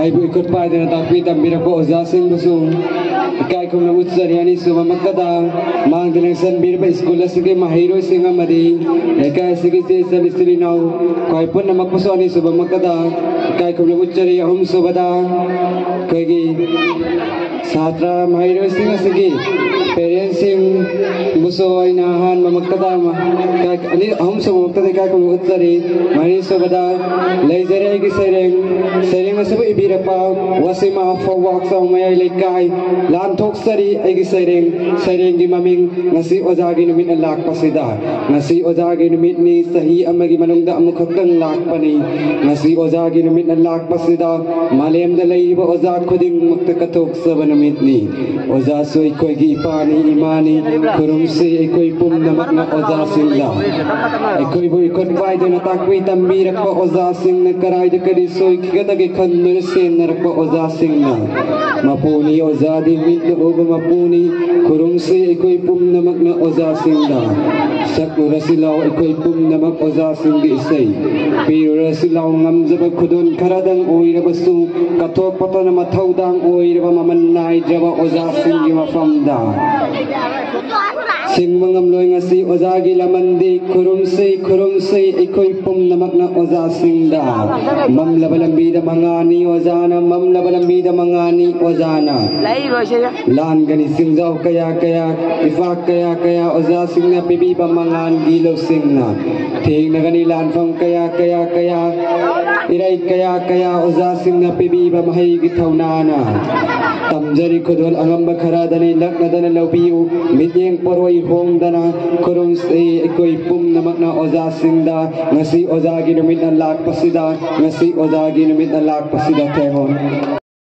ay bu ikut pada tapi tambira ko ozasing busung kai ko na utsari ani suba makada mang dilang san bir ba school sige mahiro singa madi kai sige se sabistri nau kai pun na makpuso ani suba makada kai ko na utsari hum subada kai gi satra mahiro singa sige parents sing buso ay nahan mamakada ma kai ani hum suba makada kai ko na utsari mahiro subada laser gi sereng asabu ibirapa wasima fawak sa mayay lekay lan thok sari ay gi sereng gi maming ngasi ozagi numit na lak pasida ngasi ozagi numit ni sahi amagi manungda amukhatang lak pani ngasi ozagi numit na lak pasida malem dalay ba ozag khuding mukhtakatok sa numit ni oza soy koy gi pani imani kurum si ay koy pum namak na oza sila ay koy boy konfay na takwi tambirak pa oza sing nagkaray da kadi soy kigatagi kanur sin narak pa oza sing na mapuni oza di mit na oba mapuni kurung si ikoy pum namak na oza sing na sakura silaw ikoy pum namak oza sing di isay pero silaw ngamzabag kudun karadang oy na basu katok pata na matawdang oy na mamanay jaba oza sing di mafamda sing mangamloy nga si ozagi lamandi kurung si ikoy pum namak na oza sing da mamlabalang bida mangani ozana mamlabalang bida mangani ozana lan gani singzaw kaya ifak kaya oza sing na pibi pa mangan gilaw sing na ting na gani lan fang kaya iray kaya oza sing na pibi pa mahay gitaw na tamjari kudol angam bakhara dani lak na dana lawbiu midyeng poroy hong dana kurung si ikoy pum namak na oza sing da ngasi oza ginumit na lak pasida ngasi oza ginumit na lak pasida tehon